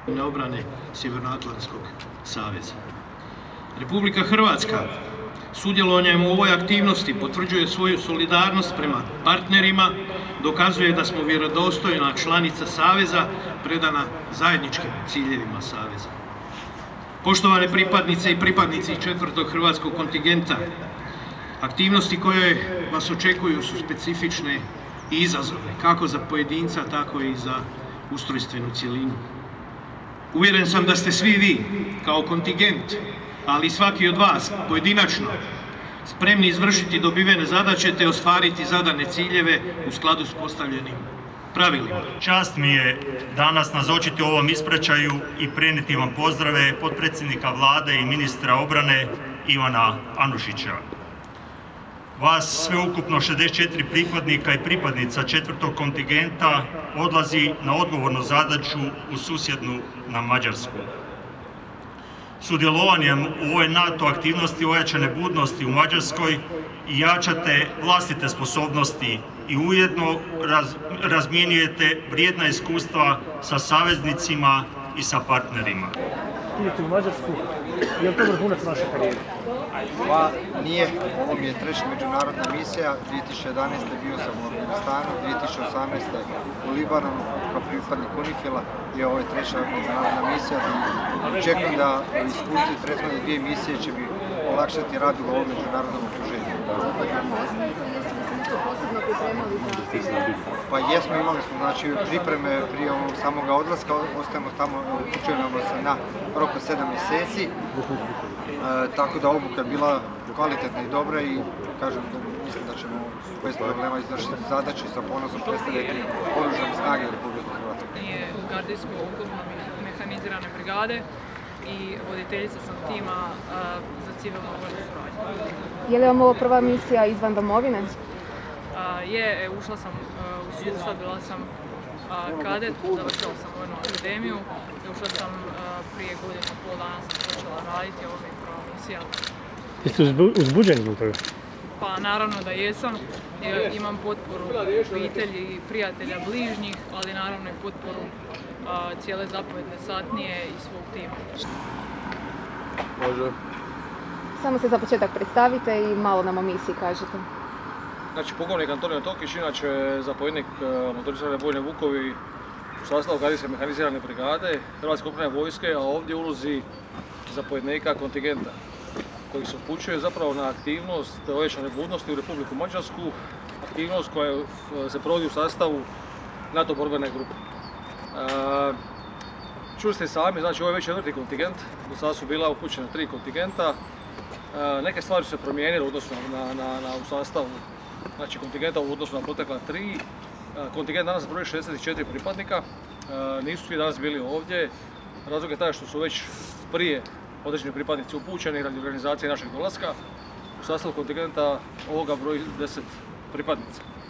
obrane Sjevernoatlantskog saveza. Republika Hrvatska sudjelovanjem u ovoj aktivnosti potvrđuje svoju solidarnost prema partnerima, dokazuje da smo vjerodostojna članica saveza predana zajedničkim ciljevima saveza. Poštovane pripadnice i pripadnici 4. hrvatskog kontingenta, aktivnosti koje vas očekuju su specifične i izazovne, kako za pojedinca, tako i za ustrojstvenu cjelinu. Uvjeren sam da ste svi vi, kao kontingent, ali i svaki od vas, pojedinačno, spremni izvršiti dobivene zadaće te ostvariti zadane ciljeve u skladu s postavljenim pravilima. Čast mi je danas nazočiti u ovom ispraćaju i prenijeti vam pozdrave potpredsjednika Vlade i ministra obrane Ivana Anušića. Vas sveukupno 64 pripadnika i pripadnica 4. kontingenta odlazi na odgovornu zadaću u susjednu na Mađarsku. Sudjelovanjem u ovoj NATO aktivnosti ojačane budnosti u Mađarskoj jačate vlastite sposobnosti i ujedno razmjenjujete vrijedna iskustva sa saveznicima i sa partnerima. Idete u Mađarsku, je li to vrhunac naše karijere? Pa nije, ovo mi je treća međunarodna misija, 2011. bio sam u Afganistanu, 2018. u Libanonu kao pripadnik UNIFIL-a i ovo je treća međunarodna misija. Očekujem da iskustvo prethodne 2 misije će mi olakšati rad u ovom međunarodnom okruženju. Pa jesmo, imali smo znači pripreme prije ovog samoga odlaska, ostajemo tamo, upućujemo se na rok od 7 mjeseci, tako da obuka je bila kvalitetna i dobra i kažem da mislim da ćemo bez problema izvršiti zadaće i sa ponosom predstavljati oružane snage Republike Hrvatske. Je gardijsko oklopno mehanizirane brigade i voditeljica sam tima za civilnu vojnu suradnju. Je li vam ovo prva misija izvan domovine? Ušla sam u sustav, bila sam kadet, završila sam vojnu akademiju i ušla sam prije godinu i pol dana sam počela raditi, ovo mi je prva misija. Jeste uzbuđeni zbog toga? Pa naravno da jesam, imam potporu obitelji i prijatelja bližnjih, ali naravno i potporu cijele zapovjedne satnije i svog tima. Može. Samo se za početak predstavite i malo nam o misiji kažete. Znači, pukovnik Antonio Tokić, inače zapovjednik motorizirane bojne vukovi u sastavu gardijske mehanizirane brigade Hrvatske obrambene vojske, a ovdje ulozi zapovjednika kontingenta koji se upućuje zapravo na aktivnost ojačane budnosti u Republiku Mađarsku, aktivnost koja se provodi u sastavu NATO borbene grupe. Čuli ste sami, znači ovo je već 4. kontingent, do sada su bila upućena 3 kontingenta. Neke stvari su se promijenile u odnosu u sastavu znači kontingenta u odnosu na protekla 3. Kontingent danas broji 64 pripadnika, nisu svi danas bili ovdje. Razlog je taj što su već prije određeni pripadnici upućeni radi organizacije našeg dolaska. U sastavu kontingenta ovoga broji 10 pripadnica.